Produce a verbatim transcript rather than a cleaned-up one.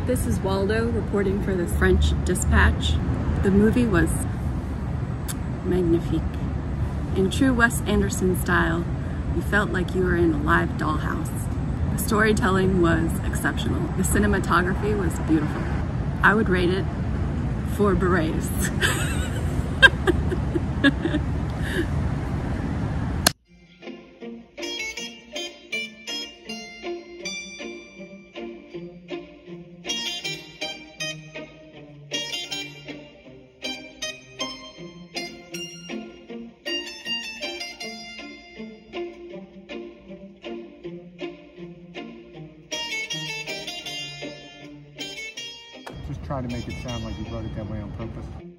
This is Waldo reporting for the French Dispatch. The movie was magnifique. In true Wes Anderson style, you felt like you were in a live dollhouse. The storytelling was exceptional. The cinematography was beautiful. I would rate it four berets. Just try to make it sound like you wrote it that way on purpose.